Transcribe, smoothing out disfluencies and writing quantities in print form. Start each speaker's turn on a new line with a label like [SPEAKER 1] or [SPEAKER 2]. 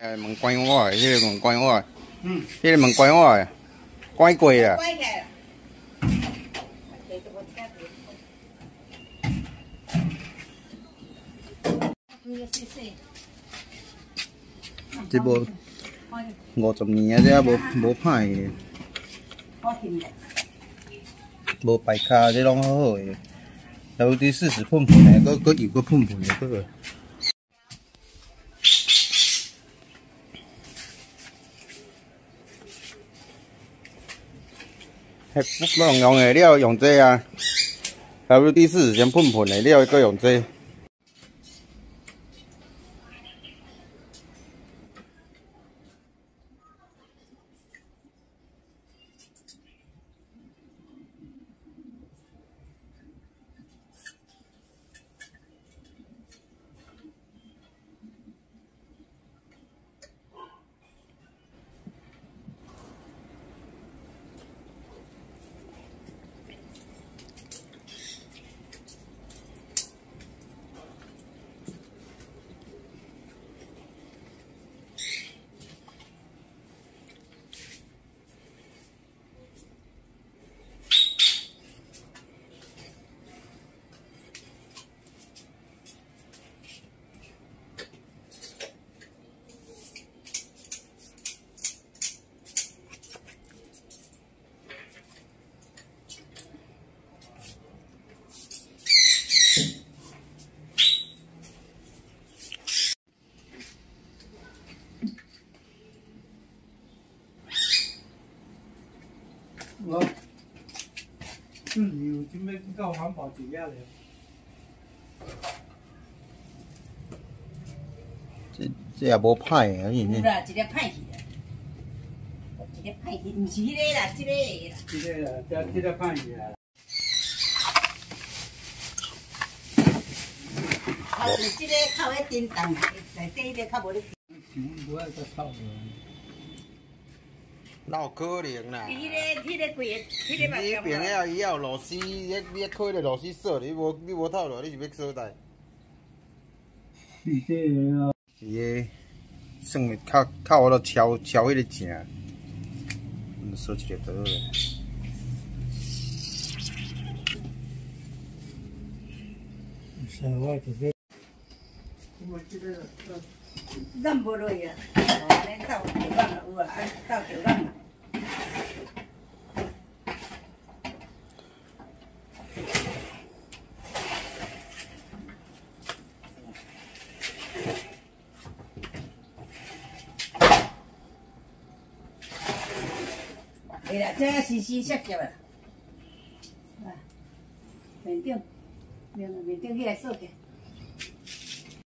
[SPEAKER 1] 哎，门关我的，迄个门关我的，迄个门关我的，关过啊。关起来。这无50年啊，这无歹的，无白卡，这拢好好的。WD-40喷喷的，搁油搁喷喷的，搁个。迄不能用的，你要用这啊。WD-40先喷喷的，你要搁用这。
[SPEAKER 2] 我自由准备去到环保局遐咧。
[SPEAKER 1] 这也无歹的，你
[SPEAKER 3] 有啦，一个歹去啦，一个歹去，毋是迄个啦，这个啦。
[SPEAKER 2] 这个啦，这个歹去啦。
[SPEAKER 3] 啊，是这个靠迄叮当，内底迄个较无咧。
[SPEAKER 2] 不爱再炒了。
[SPEAKER 1] 哪有可能啦？
[SPEAKER 3] 迄个贵个，迄个嘛。
[SPEAKER 1] 你边遐伊有螺丝，你开迄个螺丝锁，你无套落，你是要锁带？
[SPEAKER 2] 是这个啊。
[SPEAKER 1] 是个，算靠我都敲迄个正，锁一个倒落。
[SPEAKER 2] 是我这个。我这个。
[SPEAKER 3] 咱无落去啊，咱到桥港啦，有啊，到桥港啦。会啦，这时时削削啦。啊，面顶，面顶起来锁起。